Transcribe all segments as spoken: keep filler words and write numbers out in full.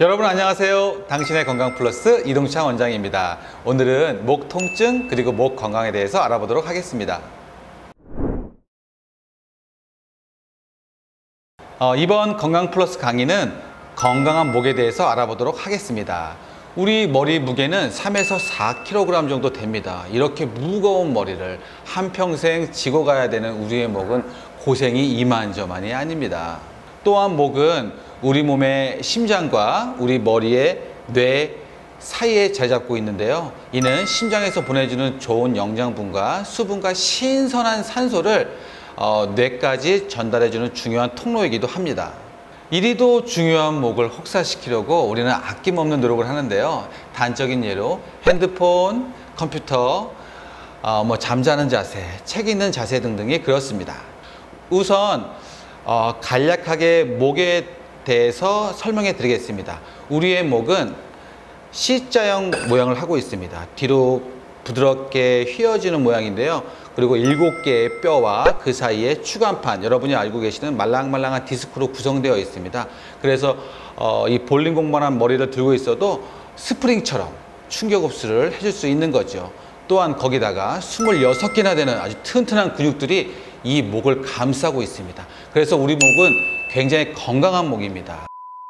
여러분 안녕하세요. 당신의 건강 플러스 이동창 원장입니다. 오늘은 목 통증 그리고 목 건강에 대해서 알아보도록 하겠습니다. 어, 이번 건강 플러스 강의는 건강한 목에 대해서 알아보도록 하겠습니다. 우리 머리 무게는 삼에서 사 킬로그램 정도 됩니다. 이렇게 무거운 머리를 한평생 지고 가야 되는 우리의 목은 고생이 이만저만이 아닙니다. 또한 목은 우리 몸의 심장과 우리 머리의 뇌 사이에 자리 잡고 있는데요. 이는 심장에서 보내주는 좋은 영양분과 수분과 신선한 산소를 어, 뇌까지 전달해주는 중요한 통로이기도 합니다. 이리도 중요한 목을 혹사시키려고 우리는 아낌없는 노력을 하는데요. 단적인 예로 핸드폰, 컴퓨터, 어, 뭐 잠자는 자세, 책 읽는 자세 등등이 그렇습니다. 우선 어, 간략하게 목에 대해서 설명해 드리겠습니다. 우리의 목은 C자형 모양을 하고 있습니다. 뒤로 부드럽게 휘어지는 모양인데요. 그리고 일곱 개의 뼈와 그 사이에 추간판, 여러분이 알고 계시는 말랑말랑한 디스크로 구성되어 있습니다. 그래서 어, 이 볼링공만한 머리를 들고 있어도 스프링처럼 충격 흡수를 해줄 수 있는 거죠. 또한 거기다가 스물여섯 개나 되는 아주 튼튼한 근육들이 이 목을 감싸고 있습니다. 그래서 우리 목은 굉장히 건강한 목입니다.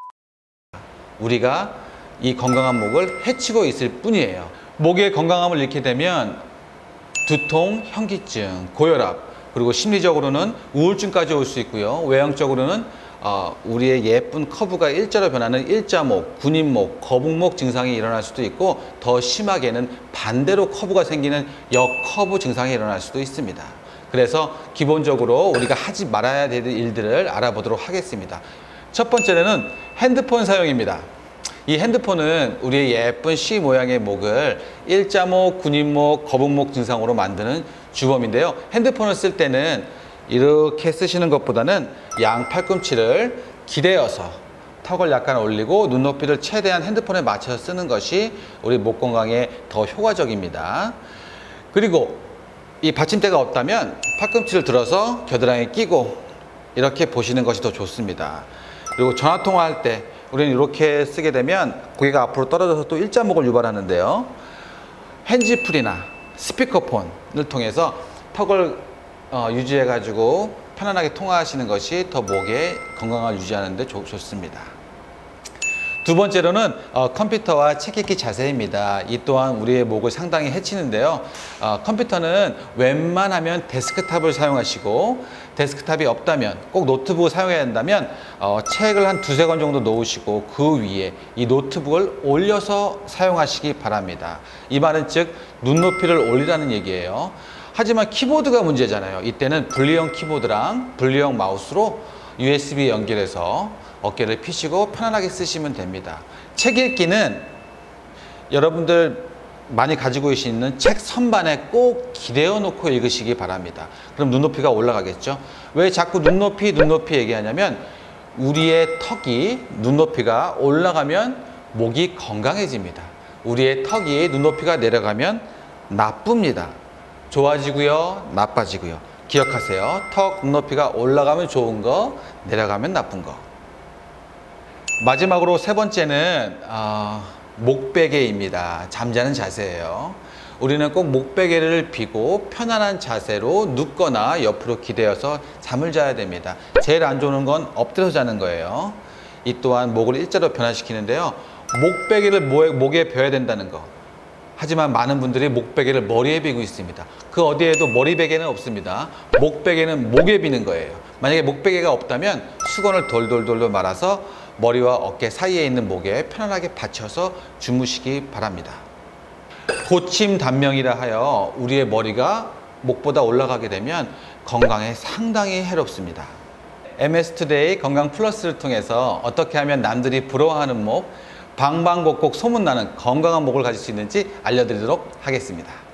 우리가 이 건강한 목을 해치고 있을 뿐이에요. 목의 건강함을 잃게 되면 두통, 현기증, 고혈압, 그리고 심리적으로는 우울증까지 올 수 있고요. 외형적으로는 어, 우리의 예쁜 커브가 일자로 변하는 일자목, 군인목, 거북목 증상이 일어날 수도 있고, 더 심하게는 반대로 커브가 생기는 역커브 증상이 일어날 수도 있습니다. 그래서 기본적으로 우리가 하지 말아야 될 일들을 알아보도록 하겠습니다. 첫 번째는 핸드폰 사용입니다. 이 핸드폰은 우리의 예쁜 C 모양의 목을 일자목, 군인목, 거북목 증상으로 만드는 주범인데요. 핸드폰을 쓸 때는 이렇게 쓰시는 것보다는 양 팔꿈치를 기대어서 턱을 약간 올리고 눈높이를 최대한 핸드폰에 맞춰서 쓰는 것이 우리 목 건강에 더 효과적입니다. 그리고 이 받침대가 없다면 팔꿈치를 들어서 겨드랑이에 끼고 이렇게 보시는 것이 더 좋습니다. 그리고 전화 통화할 때 우리는 이렇게 쓰게 되면 고개가 앞으로 떨어져서 또 일자목을 유발하는데요. 핸즈프리나 스피커폰을 통해서 턱을 어, 유지해 가지고 편안하게 통화하시는 것이 더 목의 건강을 유지하는 데 좋, 좋습니다. 두 번째로는 어, 컴퓨터와 책 읽기 자세입니다. 이 또한 우리의 목을 상당히 해치는데요. 어, 컴퓨터는 웬만하면 데스크탑을 사용하시고, 데스크탑이 없다면 꼭 노트북을 사용해야 한다면 어, 책을 한 두세 권 정도 놓으시고 그 위에 이 노트북을 올려서 사용하시기 바랍니다. 이 말은 즉 눈높이를 올리라는 얘기예요. 하지만 키보드가 문제잖아요. 이때는 분리형 키보드랑 분리형 마우스로 유에스비 연결해서 어깨를 펴시고 편안하게 쓰시면 됩니다. 책 읽기는 여러분들 많이 가지고 계시는 책 선반에 꼭 기대어 놓고 읽으시기 바랍니다. 그럼 눈높이가 올라가겠죠. 왜 자꾸 눈높이 눈높이 얘기하냐면 우리의 턱이 눈높이가 올라가면 목이 건강해집니다. 우리의 턱이 눈높이가 내려가면 나쁩니다. 좋아지고요, 나빠지고요. 기억하세요. 턱 눈높이가 올라가면 좋은 거, 내려가면 나쁜 거. 마지막으로 세 번째는 어, 목베개입니다. 잠자는 자세예요. 우리는 꼭 목베개를 비고 편안한 자세로 눕거나 옆으로 기대어서 잠을 자야 됩니다. 제일 안 좋은 건 엎드려서 자는 거예요. 이 또한 목을 일자로 변화시키는데요. 목베개를 목에 베어야 된다는 거. 하지만 많은 분들이 목베개를 머리에 비고 있습니다. 그 어디에도 머리베개는 없습니다. 목베개는 목에 비는 거예요. 만약에 목베개가 없다면 수건을 돌돌돌 말아서 머리와 어깨 사이에 있는 목에 편안하게 받쳐서 주무시기 바랍니다. 고침 단명이라 하여 우리의 머리가 목보다 올라가게 되면 건강에 상당히 해롭습니다. 엠에스투데이 건강 플러스를 통해서 어떻게 하면 남들이 부러워하는 목, 방방곡곡 소문나는 건강한 목을 가질 수 있는지 알려드리도록 하겠습니다.